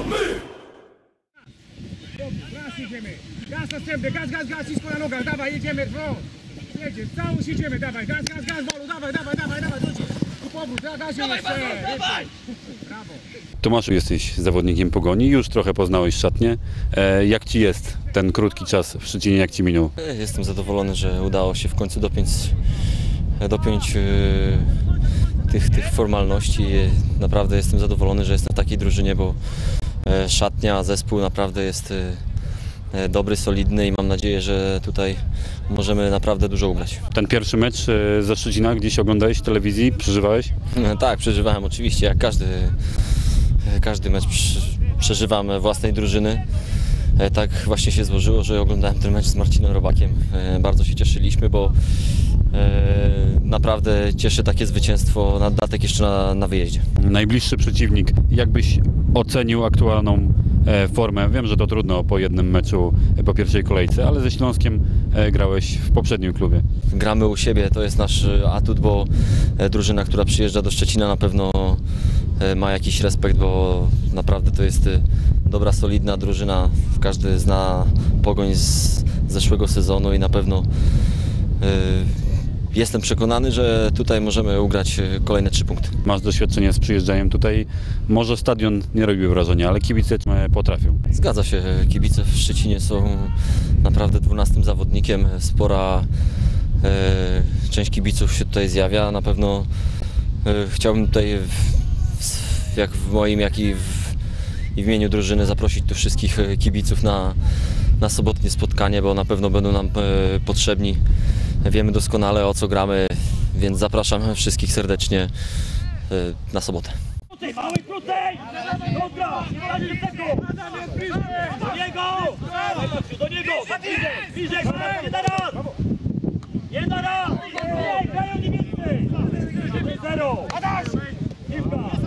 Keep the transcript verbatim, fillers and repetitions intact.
Gaz idziemy. Gaz następny, gaz, gaz, gaz, wszystko na nogach, dawaj, jedziemy, front. Jedziesz, całość idziemy, dawaj, gaz, gaz, gaz, Walu, dawaj, dawaj, dawaj, dawaj, wrócisz. Tu powrót, na gazie jeszcze. Dawaj! Brawo. Tomaszu, jesteś zawodnikiem Pogoni, już trochę poznałeś szatnię. E, jak Ci jest ten krótki czas w Szczecinie, jak Ci minął? Jestem zadowolony, że udało się w końcu dopiąć, dopiąć yy, tych, tych formalności. Naprawdę jestem zadowolony, że jestem w takiej drużynie, bo yy, szatnia, zespół naprawdę jest yy, dobry, solidny i mam nadzieję, że tutaj możemy naprawdę dużo ugrać. Ten pierwszy mecz e, ze Szczecina gdzieś oglądałeś w telewizji, przeżywałeś? Tak, przeżywałem oczywiście, jak każdy, każdy mecz przeżywam własnej drużyny. Tak właśnie się złożyło, że oglądałem ten mecz z Marcinem Robakiem. Bardzo się cieszyliśmy, bo naprawdę cieszy takie zwycięstwo na dodatek jeszcze na, na wyjeździe. Najbliższy przeciwnik, jak byś ocenił aktualną formę? Wiem, że to trudno po jednym meczu, po pierwszej kolejce, ale ze Śląskiem grałeś w poprzednim klubie. Gramy u siebie, to jest nasz atut, bo drużyna, która przyjeżdża do Szczecina, na pewno ma jakiś respekt, bo naprawdę to jest dobra, solidna drużyna. Każdy zna Pogoń z zeszłego sezonu i na pewno jestem przekonany, że tutaj możemy ugrać kolejne trzy punkty. Masz doświadczenie z przyjeżdżaniem tutaj. Może stadion nie robił wrażenia, ale kibice potrafią. Zgadza się, kibice w Szczecinie są naprawdę dwunastym zawodnikiem. Spora e, część kibiców się tutaj zjawia. Na pewno e, chciałbym tutaj, w, jak w moim, jak i w, i w imieniu drużyny, zaprosić tu wszystkich kibiców na, na sobotnie spotkanie, bo na pewno będą nam e, potrzebni. Wiemy doskonale, o co gramy, więc zapraszam wszystkich serdecznie e, na sobotę. Mały krócej! Dobra! Do niego! Do niego! Bliżej! Bliżej! Jeden raz! Jeden raz! Grają niebiescy! zero! Piłka!